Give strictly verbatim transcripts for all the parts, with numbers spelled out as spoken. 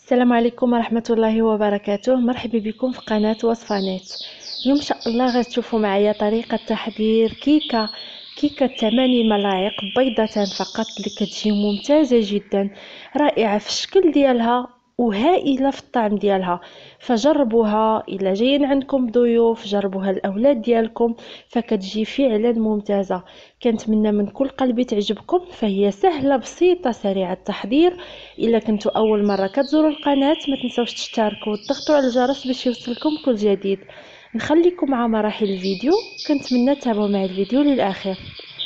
السلام عليكم ورحمة الله وبركاته. مرحبا بكم في قناة وصفانات. اليوم ان شاء الله غتشوفوا معايا طريقة تحضير كيكة كيكة ثماني ملاعق بيضة فقط، اللي كتجي ممتازة جدا، رائعة في الشكل ديالها وهائلة في الطعم ديالها. فجربوها، الا جايين عندكم ضيوف جربوها الاولاد ديالكم، فكتجي فعلا ممتازة. كنتمنى من كل قلبي تعجبكم، فهي سهلة بسيطة سريعة التحضير. الا كنتوا اول مره كتزوروا القناه ما تنساوش تشتركوا وتضغطوا على الجرس باش يوصلكم كل جديد. نخليكم مع مراحل الفيديو، كنتمنى تتابعوا معي الفيديو للاخر.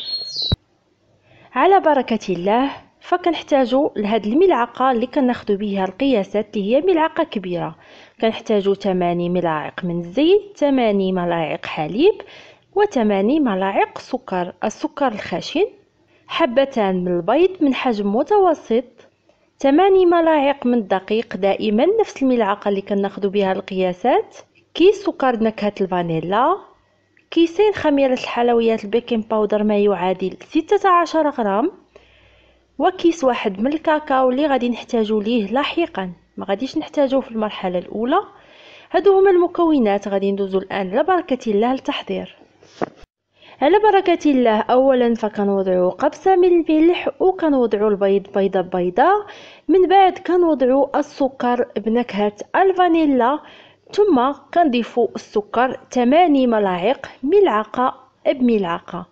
على بركه الله. فكنحتاجوا لهاد الملعقه اللي كناخذوا بها القياسات، اللي هي ملعقه كبيره. كنحتاجوا ثمانية ملاعق من الزيت، ثمانية ملاعق حليب، وثمانية ملاعق سكر السكر الخشن، حبتان من البيض من حجم متوسط، ثمانية ملاعق من الدقيق، دائما نفس الملعقه اللي كناخذوا بها القياسات، كيس سكر نكهه الفانيلا، كيسين خميره الحلويات البيكنج باودر ما يعادل ستة عشر غرام، وكيس واحد من الكاكاو اللي غادي نحتاجو ليه لاحقا، ما غاديش نحتاجوه في المرحله الاولى. هادو هما المكونات. غادي ندوزو الان على بركه الله للتحضير. على بركة الله. اولا فكنوضعوا قبصه من الملح، وكنوضعوا البيض بيضه بيضه، من بعد كنوضعوا السكر بنكهه الفانيلا، ثم كنضيفوا السكر ثمانية ملاعق ملعقه بملعقه.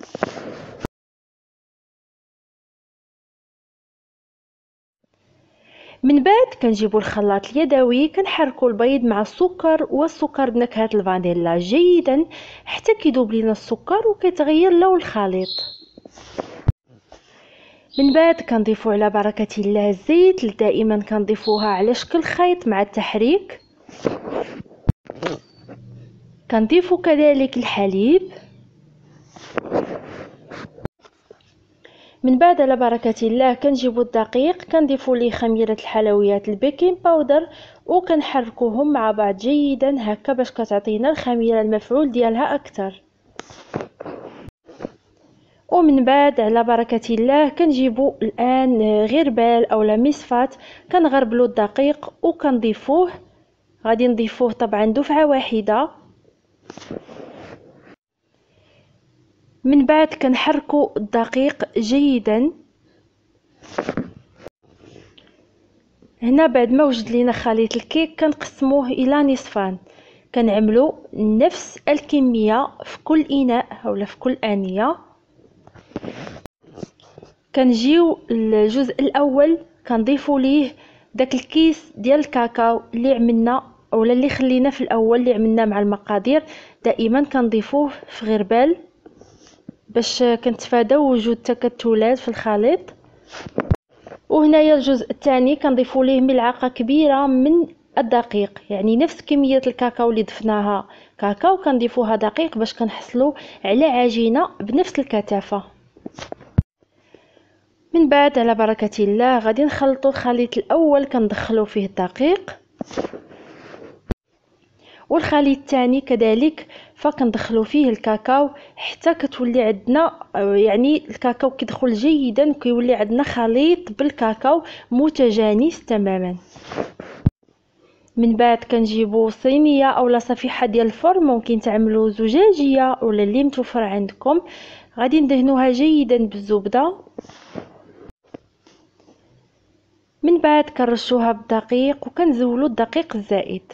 من بعد كنجيبوا الخلاط اليدوي، كنحركوا البيض مع السكر والسكر بنكهه الفانيلا جيدا حتى كيذوب لينا السكر وكيتغير لون الخليط. من بعد كنضيفوا على بركه الله الزيت، دائما كنضيفوها على شكل خيط مع التحريك. كنضيفوا كذلك الحليب. من بعد على بركه الله كنجيبوا الدقيق، كنضيفوا ليه خميره الحلويات البيكنج باودر، وكنحركوهم مع بعض جيدا هكا باش كتعطينا الخميره المفعول ديالها اكثر. ومن بعد على بركه الله كنجيبوا الان غربال اولا مصفات، كنغربلوا الدقيق وكنضيفوه. غادي نضيفوه طبعا دفعه واحده. من بعد كنحركوا الدقيق جيدا. هنا بعد ما وجد لينا خليط الكيك كنقسموه الى نصفان، كنعملوا نفس الكميه في كل اناء اولا في كل انيه. كنجيو الجزء الاول كنضيفوا ليه داك الكيس ديال الكاكاو اللي عملنا اولا اللي خلينا في الاول اللي عملنا مع المقادير. دائما كنضيفوه في غربال باش كنتفاداو وجود تكتلات في الخليط. وهنايا الجزء الثاني كنضيفوا ليه ملعقه كبيره من الدقيق، يعني نفس كميه الكاكاو اللي ضفناها كاكاو كنضيفوها دقيق باش كنحصلوا على عجينه بنفس الكثافه. من بعد على بركه الله غادي نخلطوا الخليط الاول، كندخلوا فيه الدقيق، والخليط الثاني كذلك فكندخلوا فيه الكاكاو حتى كتولي عندنا يعني الكاكاو كيدخل جيدا، كيولي عندنا خليط بالكاكاو متجانس تماما. من بعد كنجيبوا صينيه اولا صفيحه ديال الفرن، ممكن تعملوا زجاجيه ولا اللي متوفر عندكم. غادي ندهنوها جيدا بالزبده. من بعد كنرشوها بالدقيق وكنزولوا الدقيق الزائد.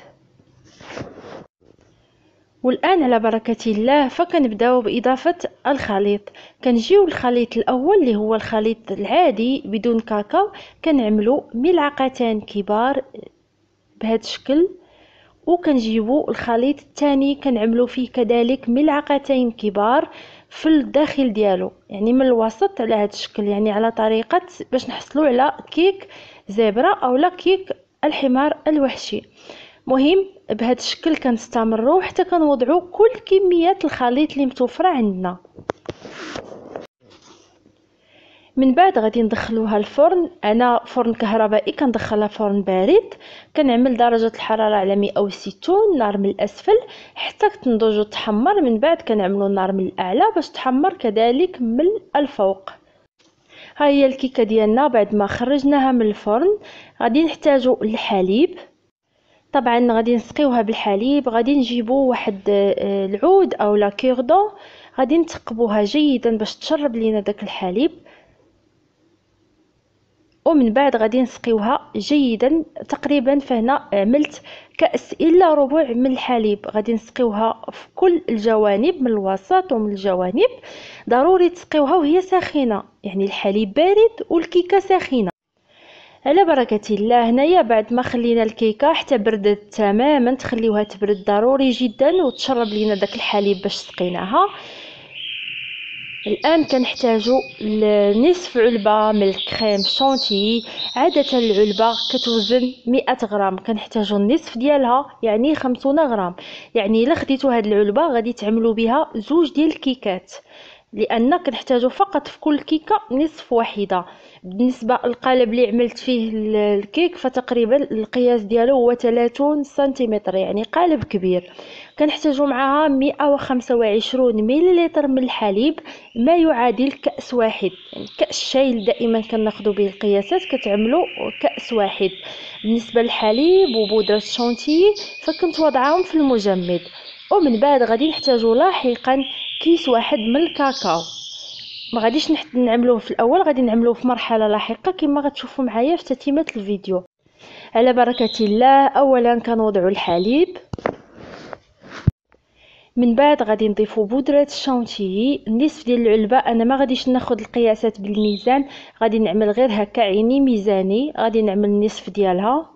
والان على بركه الله فكنبداو باضافه الخليط. كنجيو الخليط الاول اللي هو الخليط العادي بدون كاكاو، كنعملو ملعقتان كبار بهذا الشكل، وكنجيبو الخليط الثاني كنعملو فيه كذلك ملعقتين كبار في الداخل ديالو، يعني من الوسط على هذا الشكل، يعني على طريقه باش نحصلوا على كيك زبره اولا كيك الحمار الوحشي. مهم بهذا الشكل كنستمروا حتى كنوضعوا كل كميات الخليط اللي متوفره عندنا. من بعد غادي ندخلوها الفرن. انا فرن كهربائي كندخلها فرن بارد، كنعمل درجه الحراره على مئة وستين، نار من الاسفل حتى تنضج وتحمر. من بعد كنعملوا النار من الاعلى باش تحمر كذلك من الفوق. ها هي الكيكه ديالنا بعد ما خرجناها من الفرن. غادي نحتاجو الحليب، طبعا غادي نسقيوها بالحليب. غادي نجيبو واحد آه، العود او لا كيردون، غادي نثقبوها جيدا باش تشرب لينا داك الحليب، ومن بعد غادي نسقيوها جيدا. تقريبا فهنا عملت كأس الا ربع من الحليب. غادي نسقيوها في كل الجوانب، من الوسط ومن الجوانب. ضروري تسقيوها وهي ساخنه، يعني الحليب بارد والكيكه ساخنه. على بركه الله. هنايا بعد ما خلينا الكيكه حتى بردت تماما، تخليوها تبرد ضروري جدا وتشرب لينا داك الحليب باش سقيناها. الان كنحتاجو نصف علبه من الكريم شونتي. عاده العلبه كتوزن مئة غرام، كنحتاجو النصف ديالها يعني خمسين غرام. يعني الا خديتو هاد العلبه غادي تعملوا بها زوج ديال الكيكات، لان كنحتاجو فقط في كل كيكه نصف واحده. بالنسبه للقالب اللي عملت فيه الكيك فتقريبا القياس ديالو هو ثلاثين سنتيمتر، يعني قالب كبير. كنحتاجو معها مئة وخمسة وعشرين مليلتر من الحليب، ما يعادل كأس واحد. يعني كأس الشاي دائما كناخذوا به القياسات كتعملوا كأس واحد. بالنسبه للحليب وبودره الشونتي فكنت وضعهم في المجمد. ومن بعد غادي نحتاجو لاحقا كيس واحد من الكاكاو. ما غاديش نحت نعملوه في الاول، غادي نعملوه في مرحله لاحقه كما غتشوفوا معايا في تتمه الفيديو. على بركه الله. اولا كنوضعوا الحليب، من بعد غادي نضيفوا بودره الشونتيي النصف ديال العلبه. انا ما غاديش ناخذ القياسات بالميزان، غادي نعمل غير هكا عيني ميزاني. غادي نعمل النصف ديالها.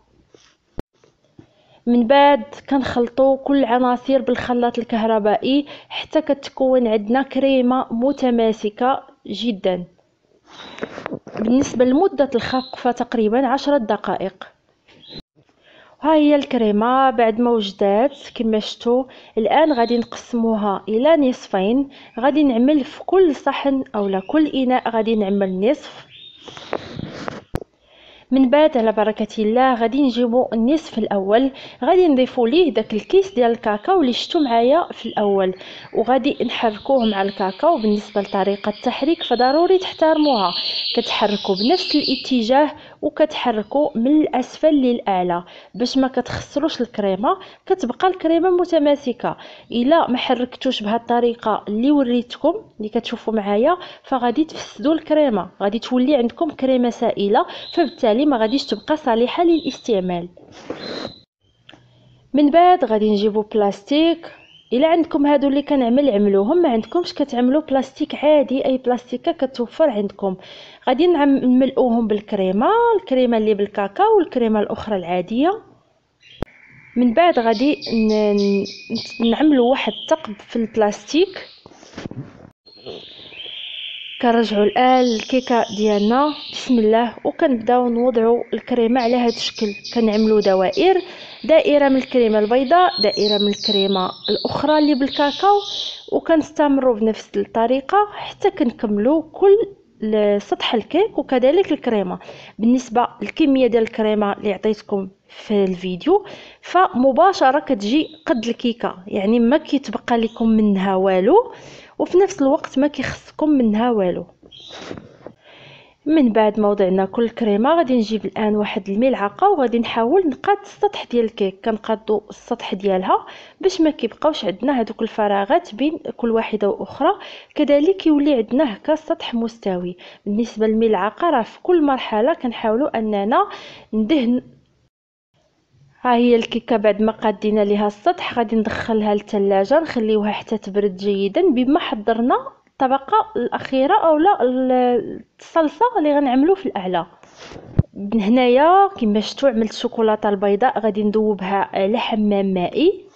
من بعد كنخلطوا كل العناصر بالخلاط الكهربائي حتى كتكون عندنا كريمه متماسكه جدا. بالنسبه لمده الخفق فتقريبا عشر دقائق. ها هي الكريمه بعد ما وجدات كما شفتوا. الان غادي نقسموها الى نصفين. غادي نعمل في كل صحن اولا كل اناء غادي نعمل نصف. من بعد على بركه الله غادي نجيبو النصف الاول، غادي نضيفو ليه داك الكيس ديال الكاكاو اللي شفتو معايا في الاول، وغادي نحركوه مع الكاكاو. بالنسبه لطريقه التحريك فضروري تحترموها، كتحركوا بنفس الاتجاه وكتحركوا من الاسفل للاعلى باش ما كتخسروش الكريمه، كتبقى الكريمه متماسكه. الا ما حركتوش بهذه الطريقه اللي وريتكم اللي كتشوفوا معايا فغادي تفسدوا الكريمه، غادي تولي عندكم كريمه سائله، فبالتالي ما غاديش تبقى صالحه للاستعمال. من بعد غادي نجيبو بلاستيك. الا عندكم هادو اللي كنعمل عملوهم، ما عندكمش كتعملوا بلاستيك عادي، اي بلاستيكه كتوفر عندكم. غادي نملؤوهم بالكريمه، الكريمه اللي بالكاكاو والكريمه الاخرى العاديه. من بعد غادي نعملوا واحد الثقب في البلاستيك. كنرجعوا الان الكيكه ديالنا بسم الله، وكنبداو نوضعوا الكريمه على هذا الشكل. كنعملوا دوائر، دائره من الكريمه البيضاء، دائره من الكريمه الاخرى اللي بالكاكاو، وكنستمروا بنفس الطريقه حتى كنكملوا كل سطح الكيك وكذلك الكريمه. بالنسبه للكميه ديال الكريمه اللي عطيتكم في الفيديو فمباشره كتجي قد الكيكه، يعني ما كيتبقى لكم منها والو، وفي نفس الوقت ما كيخصكم منها والو. من بعد ما وضعنا كل الكريمه غادي نجيب الان واحد الملعقه وغادي نحاول نقاد السطح ديال الكيك. كنقادو السطح ديالها باش ما كيبقاوش عندنا هذوك الفراغات بين كل واحده واخرى، كذلك يولي عندنا هكا السطح مستوي. بالنسبه للملعقه راه في كل مرحله كنحاولوا اننا ندهن. ها هي الكيكه بعد ما قادينا ليها السطح غادي ندخلها للثلاجه نخليوها حتى تبرد جيدا، بما حضرنا الطبقه الاخيره اولا الصلصه اللي غنعملو في الاعلى. هنايا كما شفتوا عملت الشوكولاته البيضاء، غادي نذوبها على حمام مائي.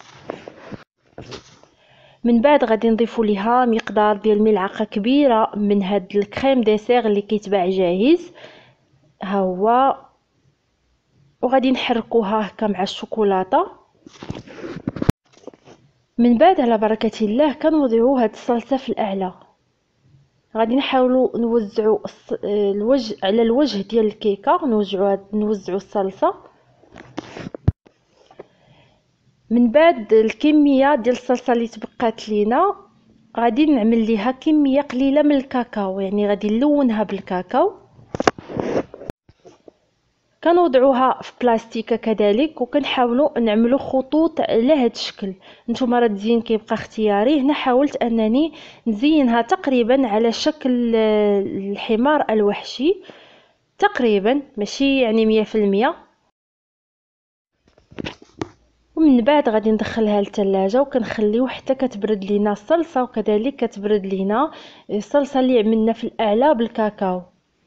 من بعد غادي نضيفوا ليها مقدار ديال ملعقه كبيره من هاد الكريم ديسير اللي كيتباع جاهز، ها هو، وغادي نحركوها هكا مع الشوكولاته. من بعد على بركه الله كنوضعوا هاد الصلصه في الاعلى. غادي نحاولوا نوزعوا الوجه على الوجه ديال الكيكه، نوزعوا نوزعوا الصلصه. من بعد الكميه ديال الصلصه اللي تبقات لينا غادي نعمل ليها كميه قليله من الكاكاو، يعني غادي نلونها بالكاكاو. كنوضعوها في بلاستيكه كذلك، وكنحاولوا نعملوا خطوط على هذا الشكل. نتوما راه التزيين كيبقى اختياري. هنا حاولت انني نزينها تقريبا على شكل الحمار الوحشي تقريبا، ماشي يعني مية في المية. ومن بعد غادي ندخلها للثلاجه وكنخليو حتى كتبرد لينا الصلصه، وكذلك كتبرد لينا الصلصه اللي عملنا في الاعلى بالكاكاو.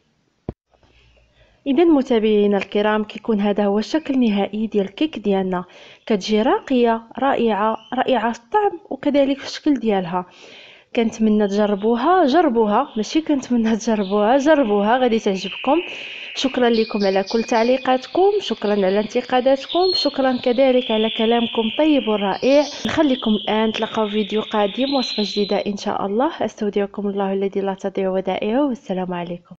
اذا متابعينا الكرام، كيكون هذا هو الشكل النهائي ديال الكيك ديالنا. كتجي راقيه رائعه رائعه الطعم وكذلك في الشكل ديالها. كنتمنى تجربوها جربوها ماشي كنتمنى تجربوها جربوها، غادي تعجبكم. شكرا لكم على كل تعليقاتكم، شكرا على انتقاداتكم، شكرا كذلك على كلامكم طيب ورائع. نخليكم الان نتلاقاو في فيديو قادم، وصفه جديده ان شاء الله. استودعكم الله الذي لا تضيع ودائعه، والسلام عليكم.